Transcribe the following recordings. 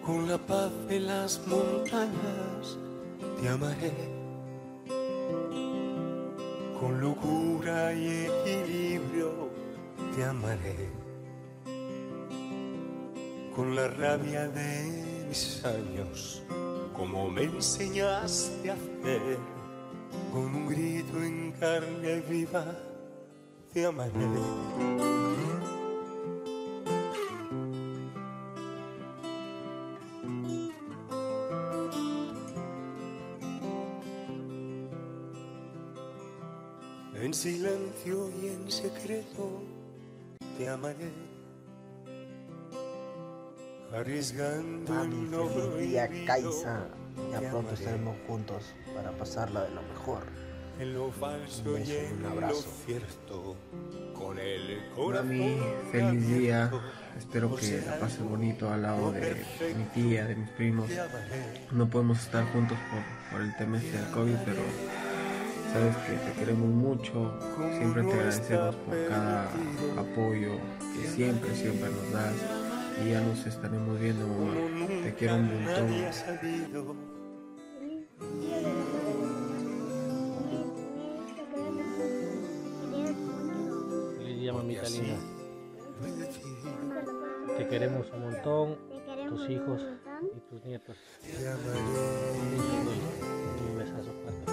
Con la paz de las montañas te amaré, con locura y equilibrio te amaré, con la rabia de mis años, como me enseñaste a hacer, con un grito en carne viva te amaré. En silencio y en secreto te amaré, arriesgando Mami, en lo feliz día, prohibido. Kaisa. Ya pronto estaremos juntos para pasarla de lo mejor. En lo falso Un beso y y un en lo abrazo. cierto, con el corazón Mami, feliz día. abierto, Espero por que ser la pases algo bonito al lado no de perfecto, mi tía, de mis primos. te amaré. No podemos estar juntos por el tema este del COVID, pero sabes que te queremos mucho. Siempre te agradecemos por cada apoyo que siempre nos das. Y ya nos estaremos viendo, mamá. Te quiero un montón. Nadie ha sabido. Feliz día, mamita Así linda. lo he decidido. Te queremos un montón, tus hijos y tus nietos. Te amaré. Un besazo fuerte.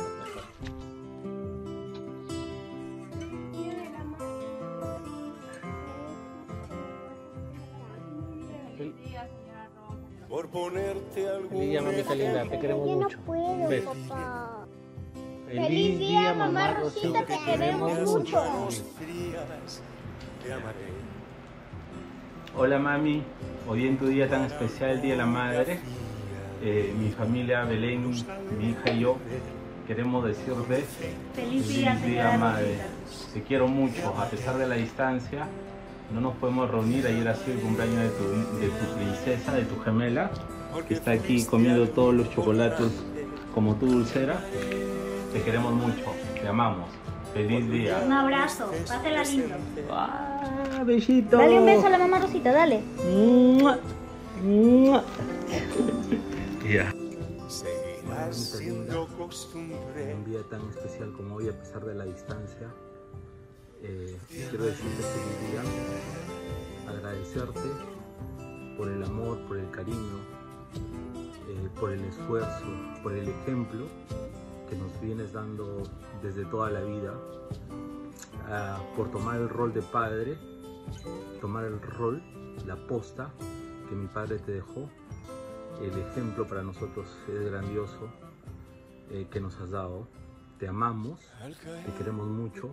Por ponerte algún Feliz día, mamita linda, te queremos Yo no mucho. puedo, Beso. papá. Feliz día, mamá Rosita, te queremos mucho. manos frías, te amaré. Hola mami, hoy en tu día tan especial, el Día de la Madre, mi familia Belén, mi hija y yo queremos decirte Feliz día, Madre. Te quiero mucho, a pesar de la distancia, no nos podemos reunir. Ayer ha sido el cumpleaños de tu princesa, de tu gemela, que está aquí comiendo todos los chocolates como tu dulcera. Te queremos mucho, te amamos. Feliz día. Un abrazo, pásela lindo. ¡Ah, bellito! Dale un beso a la mamá Rosita, dale. ¡Mua! ¡Mua! Ya. Seguirás siendo costumbre. Un día tan especial como hoy, a pesar de la distancia, quiero decirte feliz día, agradecerte por el amor, por el cariño, por el esfuerzo, por el ejemplo que nos vienes dando desde toda la vida, por tomar el rol de padre, tomar el rol, la posta que mi padre te dejó. El ejemplo para nosotros es grandioso que nos has dado. Te amamos, te queremos mucho,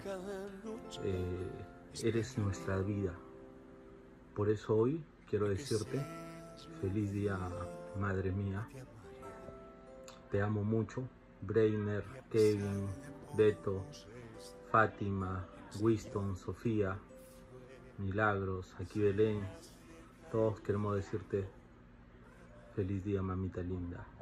eres nuestra vida. Por eso hoy quiero decirte feliz día, madre mía. Te amo mucho. Breiner, Kevin, Beto, Fátima, Winston, Sofía, Milagros, aquí Belén. Todos queremos decirte feliz día, mamita linda.